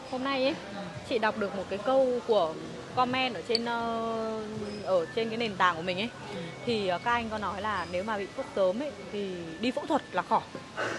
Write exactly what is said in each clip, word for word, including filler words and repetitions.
hôm nay ấy chị đọc được một cái câu của comment ở trên ờ, ở trên cái nền tảng của mình ấy, thì ờ, các anh có nói là nếu mà bị sốt sớm ấy thì đi phẫu thuật là khỏi.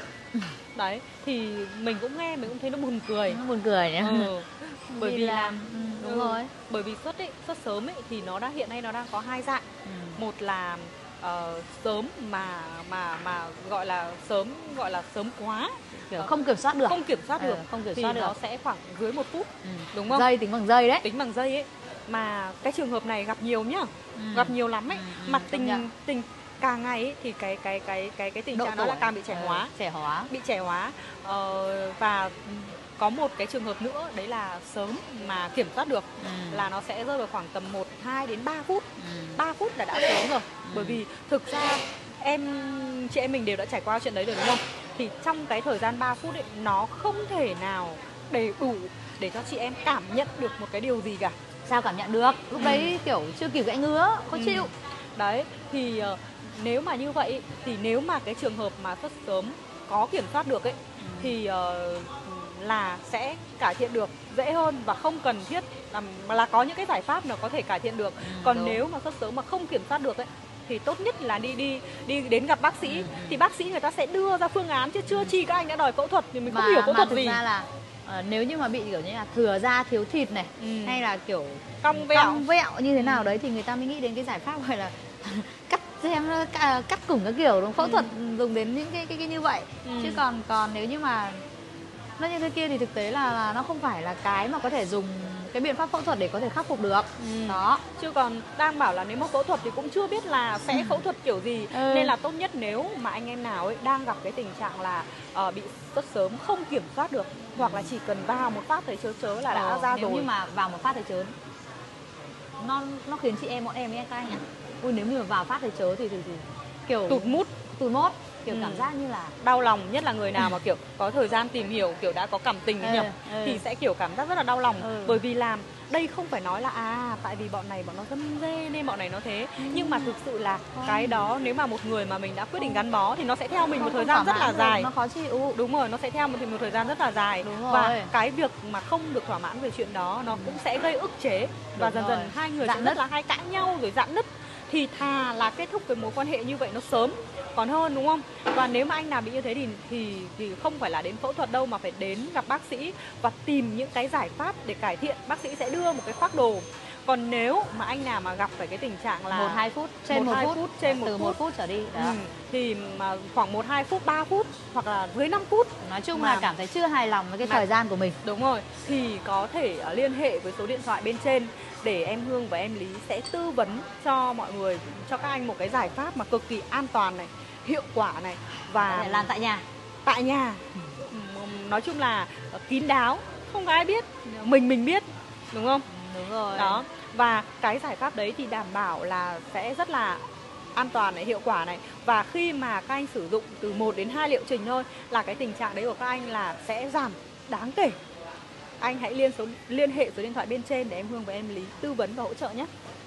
Đấy, thì mình cũng nghe mình cũng thấy nó buồn cười. Nó buồn cười nhá. Ừ. Bởi vì, vì là, là ừ, đúng ừ, rồi. bởi vì sốt ấy, sốt sớm ấy thì nó đang hiện nay nó đang có hai dạng. Ừ. Một là ờ, sớm mà mà mà gọi là sớm gọi là sớm quá, Kiểu Ờ, không kiểm soát được. không kiểm soát được, Ờ, không kiểm thì soát nó được. sẽ khoảng dưới một phút, Ừ. đúng không? Giây, tính bằng giây đấy. Tính bằng giây ấy. Mà cái trường hợp này gặp nhiều nhá, Ừ. gặp nhiều lắm ấy. Ừ, ừ, Mà công tình nhận. tình càng ngày ấy, thì cái cái cái cái cái tình Độ trạng đó là tuổi. càng bị trẻ Ờ, hóa, trẻ hóa. bị trẻ hóa. Ờ, và có một cái trường hợp nữa đấy là sớm mà kiểm soát được, Ừ. là nó sẽ rơi vào khoảng tầm một, hai đến ba phút. Ừ. ba phút là đã sớm rồi. Ừ. Bởi vì thực ra em chị em mình đều đã trải qua chuyện đấy rồi đúng không? Thì trong cái thời gian ba phút ấy, nó không thể nào đầy đủ để cho chị em cảm nhận được một cái điều gì cả. Sao cảm nhận được? Lúc Ừ. đấy kiểu chưa kịp gãy ngứa, khó Ừ. chịu. Đấy, thì uh, nếu mà như vậy thì nếu mà cái trường hợp mà sốt sớm có kiểm soát được ấy, Ừ. thì uh, là sẽ cải thiện được dễ hơn và không cần thiết là, là có những cái giải pháp nào có thể cải thiện được. Ừ, Còn đúng. nếu mà sốt sớm mà không kiểm soát được ấy thì tốt nhất là đi đi đi đến gặp bác sĩ. Ừ, ừ. Thì bác sĩ người ta sẽ đưa ra phương án, chứ chưa chi các anh đã đòi phẫu thuật thì mình mà, không hiểu phẫu mà thuật thực gì. ra là uh, nếu như mà bị kiểu như là thừa da thiếu thịt này, Ừ. hay là kiểu Cong vẹo. cong vẹo như thế nào Ừ. đấy thì người ta mới nghĩ đến cái giải pháp gọi là cắt xem cắt củng các kiểu, đúng, phẫu Ừ. thuật dùng đến những cái, cái cái như vậy. Ừ. Chứ còn còn nếu như mà nó như thế kia thì thực tế là, là nó không phải là cái mà có thể dùng cái biện pháp phẫu thuật để có thể khắc phục được. Ừ. Đó. Chứ còn đang bảo là nếu mà phẫu thuật thì cũng chưa biết là sẽ phẫu thuật kiểu gì. Ừ. Nên là tốt nhất nếu mà anh em nào ấy đang gặp cái tình trạng là uh, bị sốt sớm không kiểm soát được, hoặc là chỉ cần vào một phát thấy chớ chớ là đã ờ, ra nếu rồi. như mà vào một phát thấy chớ, nó nó khiến chị em bọn em ấy các anh ạ, ui nếu như mà vào phát thấy chớ thì, thì, thì kiểu Tụt mút, tụt mốt, kiểu ừ. cảm giác như là đau lòng, nhất là người nào mà kiểu có thời gian tìm hiểu, kiểu đã có cảm tình ấy ừ, nhỉ, ừ. thì sẽ kiểu cảm giác rất là đau lòng. Ừ. Bởi vì làm đây không phải nói là à tại vì bọn này bọn nó dâm dê nên bọn này nó thế, ừ. nhưng mà thực sự là không. Cái đó nếu mà một người mà mình đã quyết định gắn bó thì nó sẽ theo mình không, một thời không gian rất là được, dài. nó khó chịu. Đúng rồi, nó sẽ theo một, một thời gian rất là dài. Đúng rồi. Và cái việc mà không được thỏa mãn về chuyện đó nó cũng sẽ gây ức chế. Và Đúng dần rồi. dần hai người Rạn sẽ nứt. rất là hay cãi nhau rồi rạn nứt. Thì thà là kết thúc cái mối quan hệ như vậy nó sớm còn hơn, đúng không? Và nếu mà anh nào bị như thế thì, thì thì không phải là đến phẫu thuật đâu, mà phải đến gặp bác sĩ và tìm những cái giải pháp để cải thiện. Bác sĩ sẽ đưa một cái phác đồ. Còn nếu mà anh nào mà gặp phải cái tình trạng là một hai phút, trên một phút, phút trên một từ phút, một phút trở đi đó. Ừ, thì mà khoảng một hai phút, ba phút hoặc là dưới năm phút, nói chung mà là cảm thấy chưa hài lòng với cái mà, thời gian của mình. Đúng rồi, thì có thể uh, liên hệ với số điện thoại bên trên để em Hương và em Lý sẽ tư vấn cho mọi người, cho các anh một cái giải pháp mà cực kỳ an toàn này, hiệu quả này, và có thể làm tại nhà. Tại nhà. Nói chung là kín đáo, không có ai biết, mình mình biết, đúng không? Đúng rồi. Đó, và cái giải pháp đấy thì đảm bảo là sẽ rất là an toàn này, hiệu quả này. Và khi mà các anh sử dụng từ một đến hai liệu trình thôi là cái tình trạng đấy của các anh là sẽ giảm đáng kể. Anh hãy liên số liên hệ số điện thoại bên trên để em Hương và em Lý tư vấn và hỗ trợ nhé.